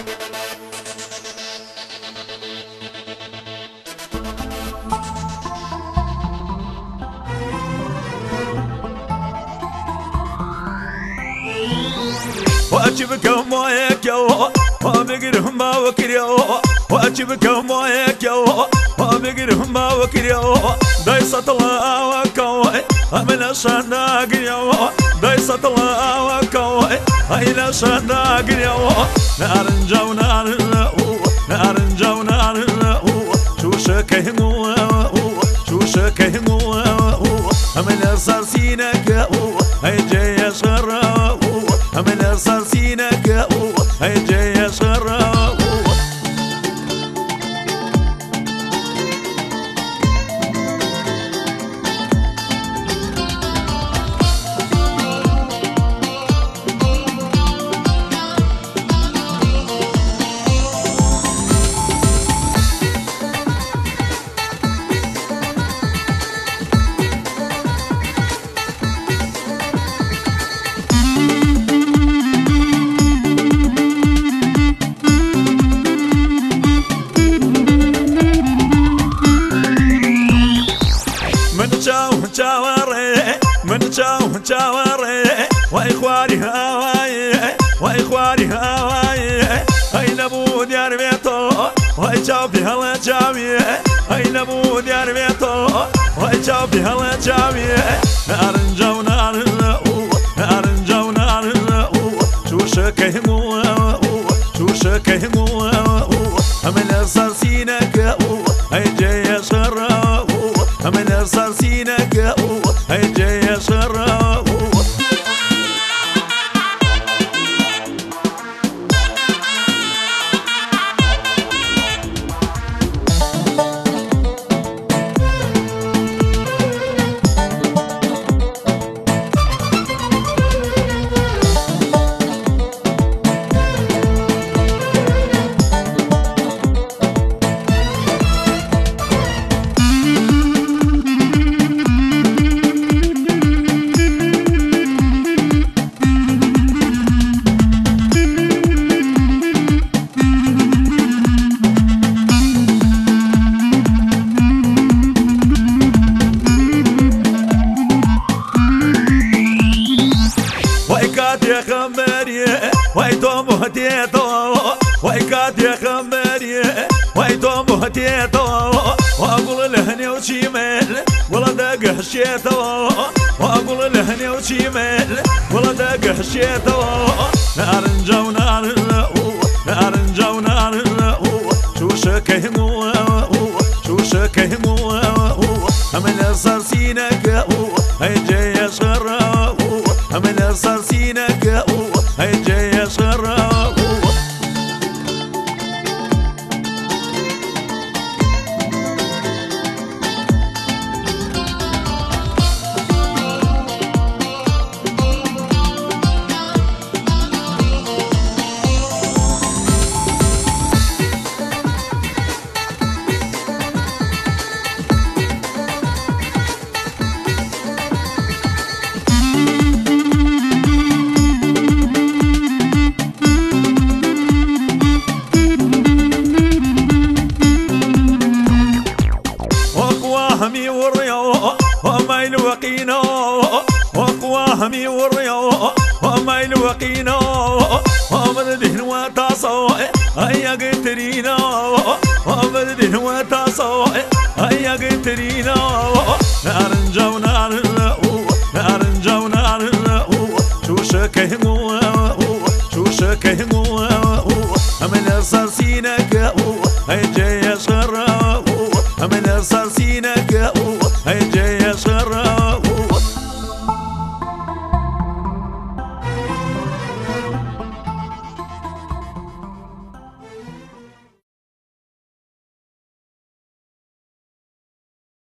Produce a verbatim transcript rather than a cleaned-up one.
واجبك مويك يو وبقرهم ما وكريو واجبك مويك يو وبقرهم ما وكريو دايسة الله وكوي من الشناق يو دايسة الله وكوي من الشناق يو نار جو نار نار جو نار شو شكهمو شو شكهمو من الصرصينك هيجي يشرب من الصرصينك هيجي يشرب من جاو جاوري واخواني هواي واخواني هواي اين ابو ديار بيتو وجاو في هلا جامي اين ابو ديار بيتو وجاو في هلا جامي نار جو نار نار جو نار شو شكهمو شو شكهمو من الصرصينك هيجي يشرب من الصرصينك هيجي يشرب يا خمري ويتو مهتيتو ويكاد يا خمري ويتو مهتيتو واقول لهني وشيمل ولا داق هشيتو واقول لهني وشيمل ولا داق هشيتو نار جو نار نار جو نار شو شكهمو شو شكهمو من الصرصينك هيجي يشرب من الصرصينك هيجي يشرب وقواهمي والريو وما يلوقينو وقواهمي والريو وما يلوقينو ومردهن وتصو هيا قترينو ومردهن وتصو هيا قترينو نار جو نار نار جو نار شو شكهمو شو شكهمو من الصرصينك هيجي يشرب